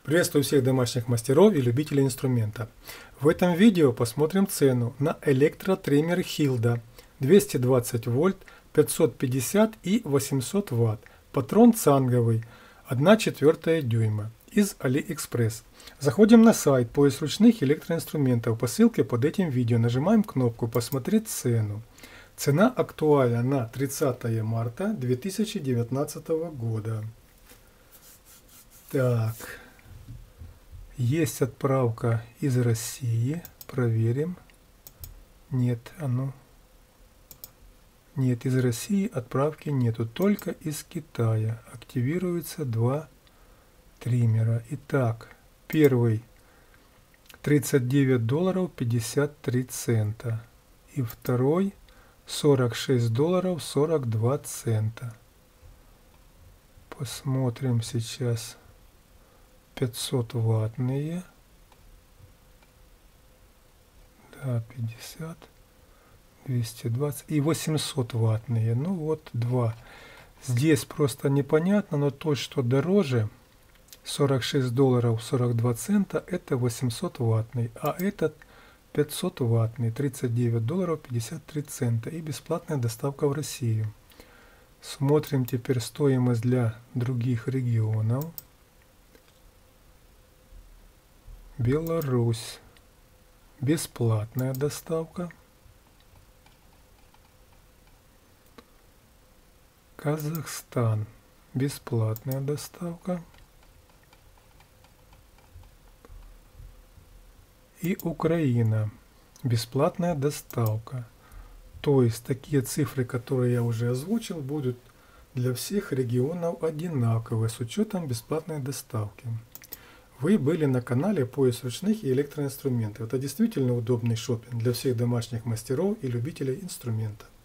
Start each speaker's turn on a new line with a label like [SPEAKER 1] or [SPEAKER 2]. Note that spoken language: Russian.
[SPEAKER 1] Приветствую всех домашних мастеров и любителей инструмента. В этом видео посмотрим цену на электротриммер Hilda 220 вольт, 550 и 800 ватт. Патрон цанговый 1/4 дюйма из AliExpress. Заходим на сайт «Поиск ручных электроинструментов» по ссылке под этим видео. Нажимаем кнопку «Посмотреть цену». Цена актуальна на 30 марта 2019 года. Так. Есть отправка из России. Проверим. Нет, Нет, из России отправки нету. Только из Китая. Активируется два триммера. Итак, первый $39 53 цента. И второй $46 42 цента. Посмотрим сейчас. 500 ваттные, да, 50, 220 и 800 ваттные. Ну вот два. Здесь просто непонятно, но то, что дороже, $46 42 цента, это 800 ваттный, а этот 500 ваттный, $39 53 цента и бесплатная доставка в Россию. Смотрим теперь стоимость для других регионов. Беларусь. Бесплатная доставка. Казахстан. Бесплатная доставка. И Украина. Бесплатная доставка. То есть такие цифры, которые я уже озвучил, будут для всех регионов одинаковые с учетом бесплатной доставки. Вы были на канале «Поиск ручных и электроинструментов». Это действительно удобный шопинг для всех домашних мастеров и любителей инструмента.